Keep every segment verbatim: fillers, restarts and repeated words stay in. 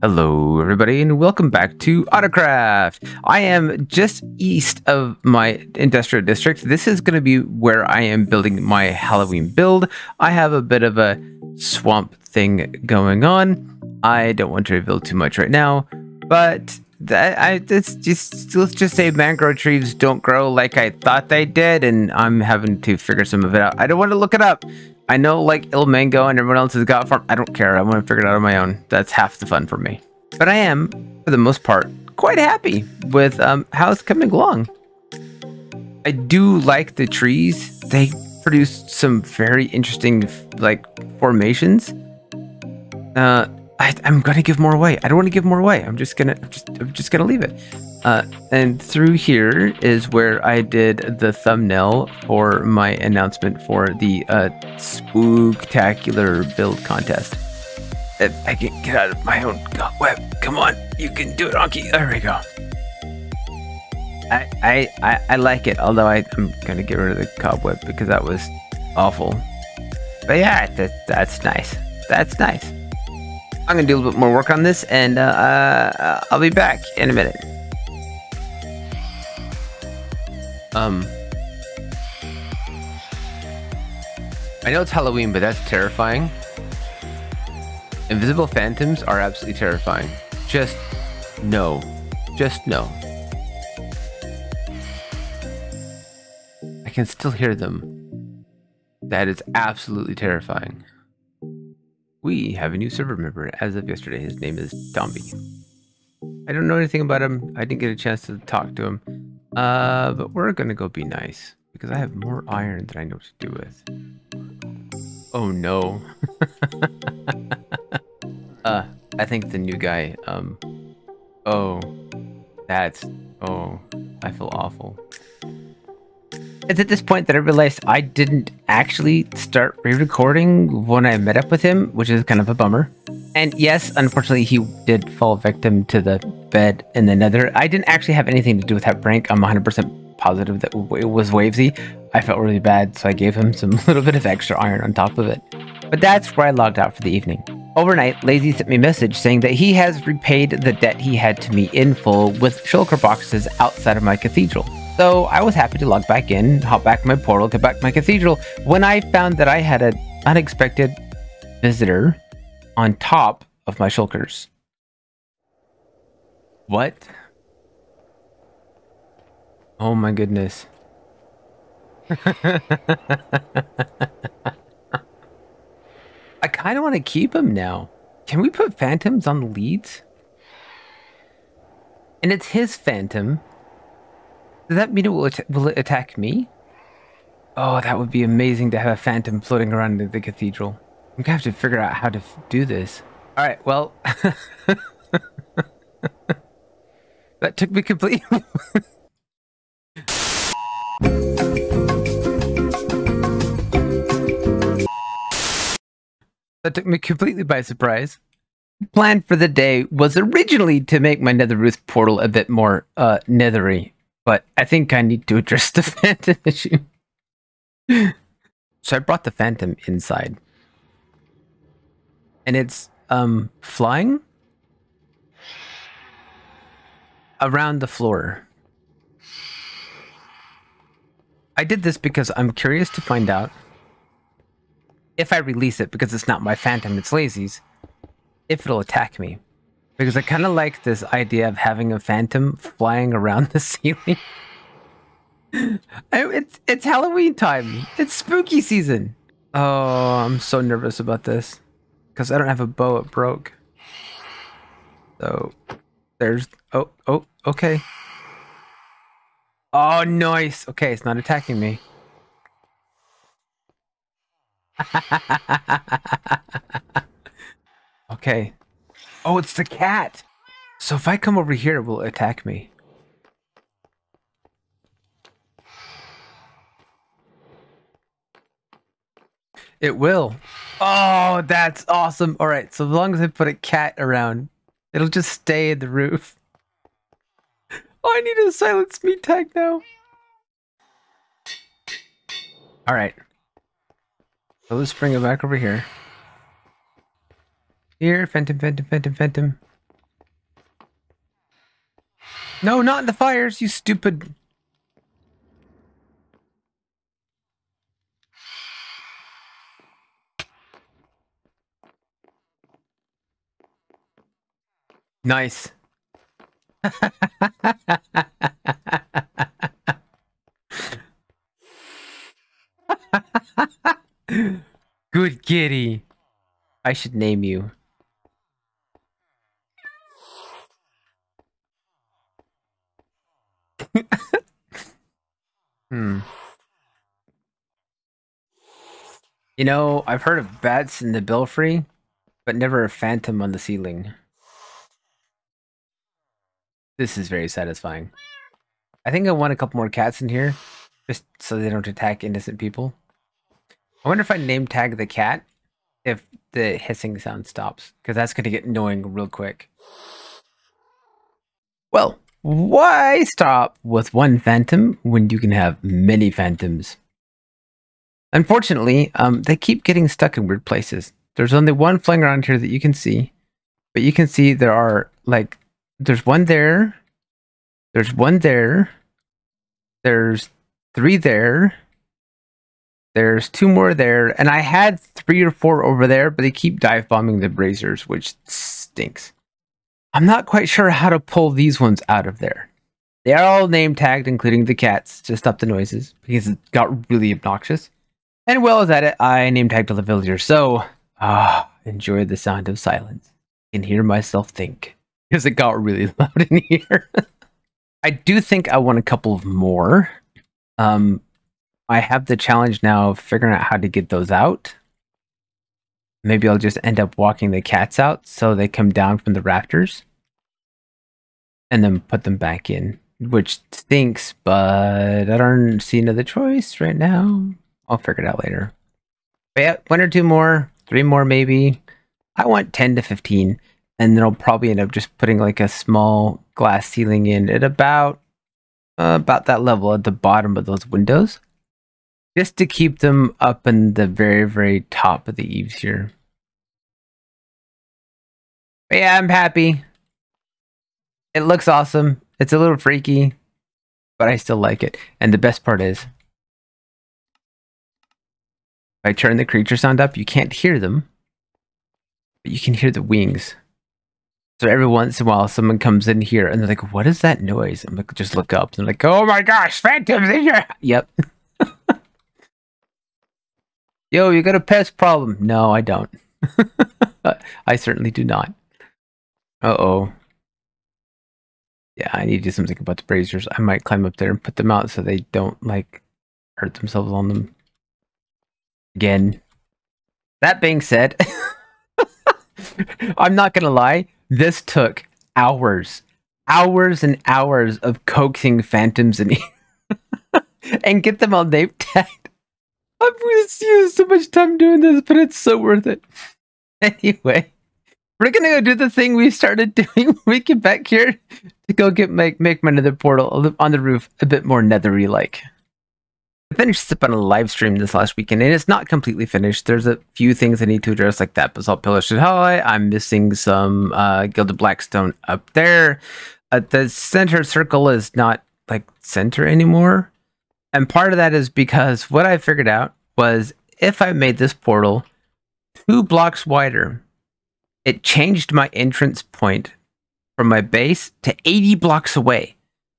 Hello everybody and welcome back to Autocraft. I am just east of my industrial district. This is going to be where I am building my Halloween build. I have a bit of a swamp thing going on. I don't want to reveal too much right now, but that, I it's just let's just say mangrove trees don't grow like I thought they did, and I'm having to figure some of it out. I don't want to look it up. I know, like, Il Mango and everyone else has got farm. I don't care. I want to figure it out on my own. That's half the fun for me. But I am, for the most part, quite happy with um, how it's coming along. I do like the trees. They produce some very interesting, like, formations. Uh, I, I'm gonna give more away. I don't want to give more away. I'm just gonna, I'm just, I'm just gonna leave it. Uh, and through here is where I did the thumbnail for my announcement for the uh, Spooktacular build contest. If I can get out of my own web, come on, you can do it, Anki. There we go. I, I, I, I like it, although I, I'm gonna get rid of the cobweb because that was awful. But yeah, that, that's nice. That's nice. I'm gonna do a little bit more work on this, and uh, uh, I'll be back in a minute. Um, I know it's Halloween, but that's terrifying. Invisible phantoms are absolutely terrifying. Just no. Just no. I can still hear them. That is absolutely terrifying. We have a new server member as of yesterday. His name is Domby. I don't know anything about him. I didn't get a chance to talk to him. Uh, but we're gonna go be nice because I have more iron than I know what to do with. Oh no. uh, I think the new guy, um, oh, that's, oh, I feel awful. It's at this point that I realized I didn't actually start re-recording when I met up with him, which is kind of a bummer. And yes, unfortunately, he did fall victim to the bed in the nether. I didn't actually have anything to do with that prank. I'm one hundred percent positive that it was Wavesy. I felt really bad, so I gave him some little bit of extra iron on top of it. But that's where I logged out for the evening. Overnight, Lazy sent me a message saying that he has repaid the debt he had to me in full with shulker boxes outside of my cathedral. So I was happy to log back in, hop back in my portal, get back to my cathedral, when I found that I had an unexpected visitor on top of my shulkers. What? Oh my goodness. I kind of want to keep him now. Can we put phantoms on the leads? And it's his phantom. Does that mean it will, at will it attack me? Oh, that would be amazing to have a phantom floating around in the cathedral. I'm gonna have to figure out how to f do this. All right, well, that took me completely. That took me completely by surprise. The plan for the day was originally to make my Netherruth portal a bit more uh, nethery, but I think I need to address the phantom issue. So I brought the phantom inside. And it's um flying around the floor. I did this because I'm curious to find out if I release it, because it's not my phantom, it's Lazy's, if it'll attack me. Because I kind of like this idea of having a phantom flying around the ceiling. I, it's it's Halloween time. It's spooky season. Oh, I'm so nervous about this. Because I don't have a bow, it broke. So, there's... Oh, oh, okay. Oh, nice. Okay, it's not attacking me. Okay. Oh, it's the cat. So if I come over here, it will attack me. It will. Oh, that's awesome. All right, so as long as I put a cat around, it'll just stay in the roof. Oh, I need a silence meat tag now. All right. So let's bring it back over here. Here, Phantom, Phantom, Phantom, Phantom. No, not in the fires, you stupid. Nice. Good kitty. I should name you. Hmm. You know, I've heard of bats in the belfry, but never a phantom on the ceiling. This is very satisfying. I think I want a couple more cats in here, just so they don't attack innocent people. I wonder if I name tag the cat, if the hissing sound stops, because that's going to get annoying real quick. Well, why stop with one phantom when you can have many phantoms? Unfortunately, um, they keep getting stuck in weird places. There's only one flying around here that you can see, but you can see there are, like, there's one there, there's one there, there's three there, there's two more there, and I had three or four over there, but they keep dive bombing the braziers, which stinks. I'm not quite sure how to pull these ones out of there. They are all name tagged, including the cats, to stop the noises, because it got really obnoxious. And while I was at it, I name tagged all the villagers, so ah, enjoy the sound of silence. I can hear myself think, because it got really loud in here. I do think I want a couple of more. Um, I have the challenge now of figuring out how to get those out. Maybe I'll just end up walking the cats out so they come down from the rafters. And then put them back in, which stinks, but I don't see another choice right now. I'll figure it out later. But yeah, one or two more, three more maybe. I want ten to fifteen. And then I'll probably end up just putting like a small glass ceiling in at about, uh, about that level at the bottom of those windows. Just to keep them up in the very, very top of the eaves here. But yeah, I'm happy. It looks awesome. It's a little freaky, but I still like it. And the best part is, if I turn the creature sound up, you can't hear them, but you can hear the wings. So every once in a while, someone comes in here and they're like, what is that noise? I'm like, just look up. And they're like, oh my gosh, phantoms in here. Yep. Yo, you got a pest problem. No, I don't. I certainly do not. Uh-oh. Yeah, I need to do something about the braziers. I might climb up there and put them out so they don't, like, hurt themselves on them. Again. That being said, I'm not gonna lie, this took hours. Hours and hours of coaxing phantoms in here. And get them all name tagged. I've used so much time doing this, but it's so worth it. Anyway. We're gonna go do the thing we started doing when we get back here to go get make make my nether portal on the roof a bit more nethery like. I finished up on a live stream this last weekend and it's not completely finished. There's a few things I need to address, like that basalt pillar should high. I'm missing some uh, gilded blackstone up there. Uh, the center circle is not like center anymore, and part of that is because what I figured out was if I made this portal two blocks wider, it changed my entrance point from my base to eighty blocks away.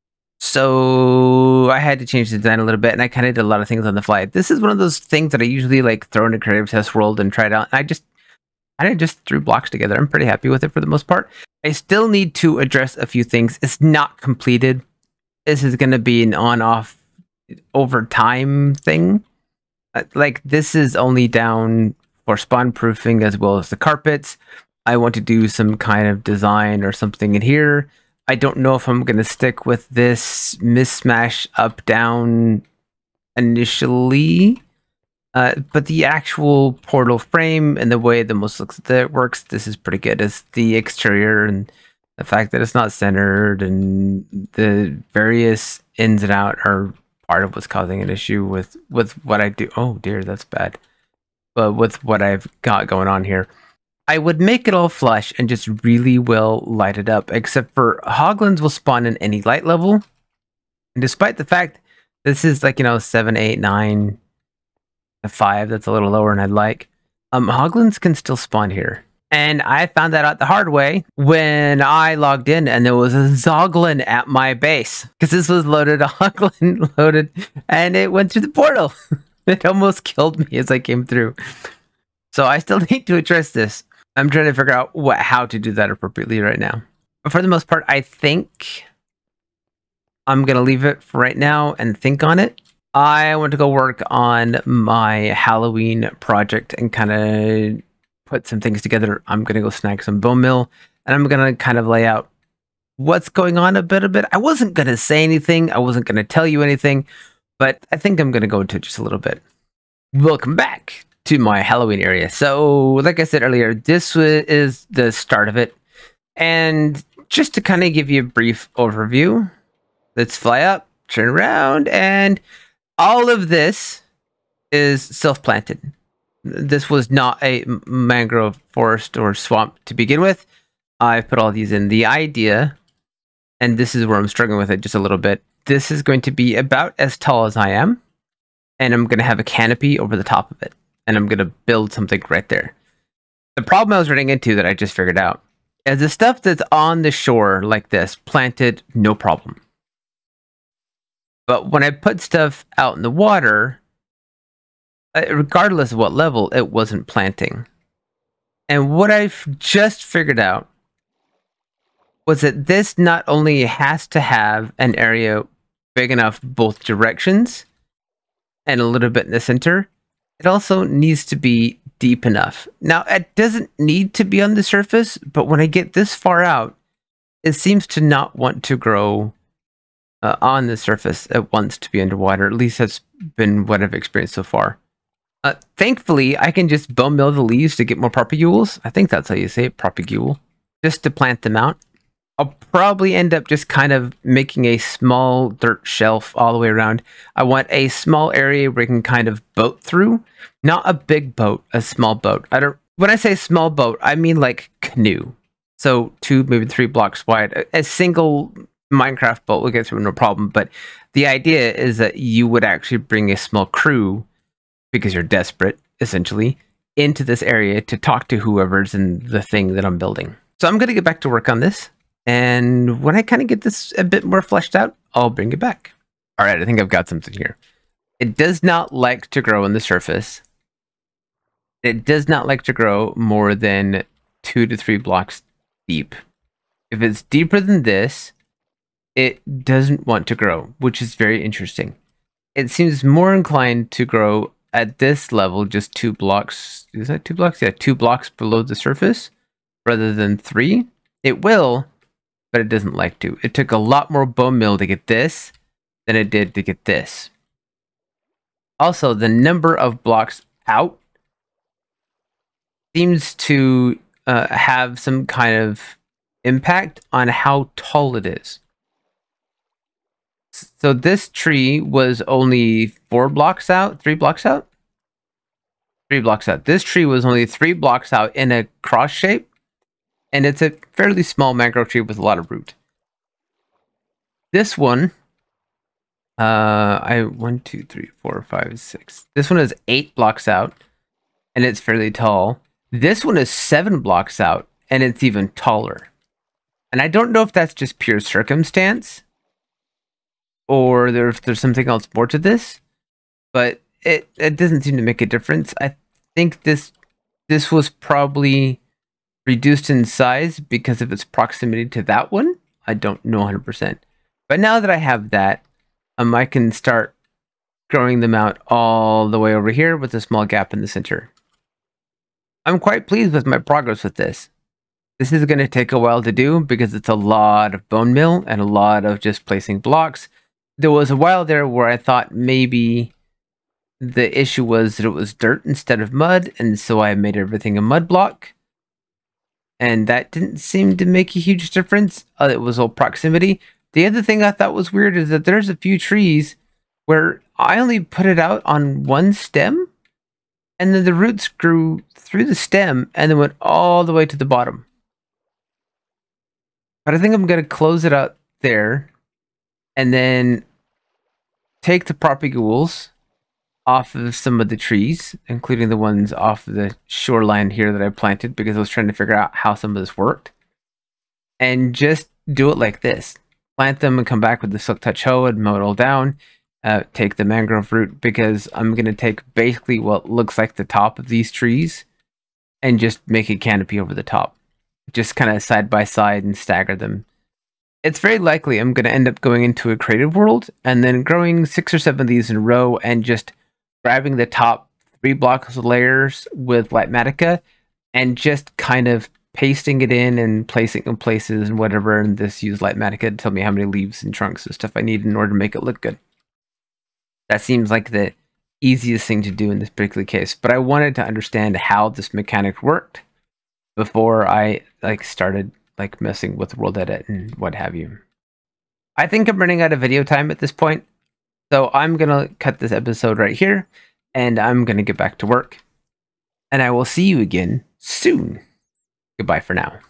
So I had to change the design a little bit, and I kind of did a lot of things on the fly. This is one of those things that I usually like throw in a creative test world and try it out. I just, I just threw blocks together. I'm pretty happy with it for the most part. I still need to address a few things. It's not completed. This is going to be an on-off over time thing. Uh, like this is only down for spawn proofing as well as the carpets. I want to do some kind of design or something in here. I don't know if I'm going to stick with this mismatch up down initially, uh, but the actual portal frame and the way the most looks that it works, this is pretty good. It's the exterior and the fact that it's not centered and the various ins and out are part of what's causing an issue with with what I do. Oh dear, that's bad. But with what I've got going on here. I would make it all flush and just really well light it up, except for hoglins will spawn in any light level. And despite the fact this is like, you know, seven, eight, nine, five, that's a little lower than I'd like, um, hoglins can still spawn here. And I found that out the hard way when I logged in and there was a zoglin at my base. Because this was loaded, a hoglin loaded, and it went through the portal. It almost killed me as I came through. So I still need to address this. I'm trying to figure out what how to do that appropriately right now. But for the most part, I think I'm going to leave it for right now and think on it. I want to go work on my Halloween project and kind of put some things together. I'm going to go snag some bone meal, and I'm going to kind of lay out what's going on a bit a bit. I wasn't going to say anything. I wasn't going to tell you anything, but I think I'm going to go into it just a little bit. Welcome back to my Halloween area. So, like I said earlier, this is the start of it. And just to kind of give you a brief overview, let's fly up, turn around, and all of this is self-planted. This was not a mangrove forest or swamp to begin with. I put all these in. The idea, and this is where I'm struggling with it just a little bit, this is going to be about as tall as I am, and I'm going to have a canopy over the top of it. And I'm going to build something right there. The problem I was running into that I just figured out is the stuff that's on the shore like this, planted, no problem. But when I put stuff out in the water, regardless of what level, it wasn't planting. And what I've just figured out was that this not only has to have an area big enough both directions and a little bit in the center, it also needs to be deep enough. Now, it doesn't need to be on the surface, but when I get this far out, it seems to not want to grow uh, on the surface. It wants to be underwater. At least that's been what I've experienced so far. Uh, thankfully, I can just bone mill the leaves to get more propagules. I think that's how you say it, propagule. Just to plant them out. I'll probably end up just kind of making a small dirt shelf all the way around. I want a small area where you can kind of boat through. Not a big boat, a small boat. I don't. When I say small boat, I mean like canoe. So two, maybe three blocks wide. A, a single Minecraft boat will get through no problem. But the idea is that you would actually bring a small crew, because you're desperate, essentially, into this area to talk to whoever's in the thing that I'm building. So I'm going to get back to work on this. And when I kind of get this a bit more fleshed out, I'll bring it back. All right, I think I've got something here. It does not like to grow on the surface. It does not like to grow more than two to three blocks deep. If it's deeper than this, it doesn't want to grow, which is very interesting. It seems more inclined to grow at this level, just two blocks. Is that two blocks? Yeah, two blocks below the surface rather than three. It will, but it doesn't like to. It took a lot more bone meal to get this than it did to get this. Also, the number of blocks out seems to uh, have some kind of impact on how tall it is. So this tree was only four blocks out, three blocks out? Three blocks out. This tree was only three blocks out in a cross shape. And it's a fairly small mangrove tree with a lot of root. This one, uh, I one, two, three, four, five, six. This one is eight blocks out, and it's fairly tall. This one is seven blocks out, and it's even taller. And I don't know if that's just pure circumstance, or there, if there's something else more to this, but it it doesn't seem to make a difference. I think this this was probably reduced in size because of its proximity to that one. I don't know one hundred percent. But now that I have that, um, I can start growing them out all the way over here with a small gap in the center. I'm quite pleased with my progress with this. This is going to take a while to do because it's a lot of bone meal and a lot of just placing blocks. There was a while there where I thought maybe the issue was that it was dirt instead of mud, and so I made everything a mud block. And that didn't seem to make a huge difference. Uh, it was all proximity. The other thing I thought was weird is that there's a few trees where I only put it out on one stem, And then the roots grew through the stem and then went all the way to the bottom. But I think I'm going to close it out there and then take the propagoules off of some of the trees, including the ones off of the shoreline here that I planted because I was trying to figure out how some of this worked. And just do it like this. Plant them and come back with the Silk Touch hoe and mow it all down. Uh, take the mangrove root because I'm going to take basically what looks like the top of these trees and just make a canopy over the top. Just kind of side by side and stagger them. It's very likely I'm going to end up going into a creative world and then growing six or seven of these in a row and just grabbing the top three blocks of layers with Litematica and just kind of pasting it in and placing it in places and whatever, and this use Litematica to tell me how many leaves and trunks and stuff I need in order to make it look good. That seems like the easiest thing to do in this particular case, but I wanted to understand how this mechanic worked before I like started like messing with World Edit and what have you. I think I'm running out of video time at this point, so I'm gonna cut this episode right here and I'm gonna get back to work, and I will see you again soon. Goodbye for now.